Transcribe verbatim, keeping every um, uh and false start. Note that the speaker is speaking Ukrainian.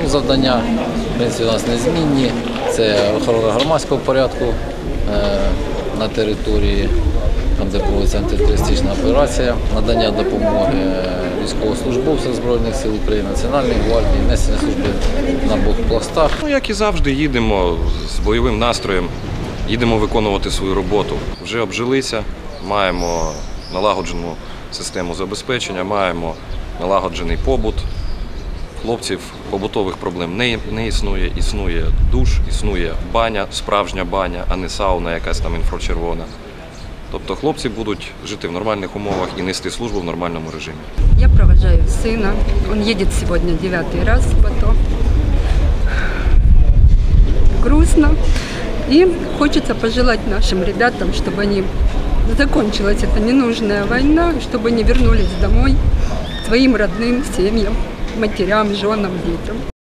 завдання, в принципі, у нас незмінні. Це охорона громадського порядку на території, там, де проводиться антитерористична операція, надання допомоги військовослужбовцям Збройних сил України, Національної гвардії, несення служби на блокпостах. Ну, як і завжди, їдемо з бойовим настроєм, їдемо виконувати свою роботу. Вже обжилися, маємо налагоджену систему забезпечення, маємо налагоджений побут. Хлопців побутових проблем не, не існує, існує душ, існує баня, справжня баня, а не сауна якась там інфрачервона. Тобто хлопці будуть жити в нормальних умовах і нести службу в нормальному режимі. Я провожаю сына, он едет сегодня девятый раз в АТО. Грустно. И хочется пожелать нашим ребятам, чтобы они закончилась эта ненужная война, чтобы они вернулись домой к своим родным семьям, матерям, женам, детям.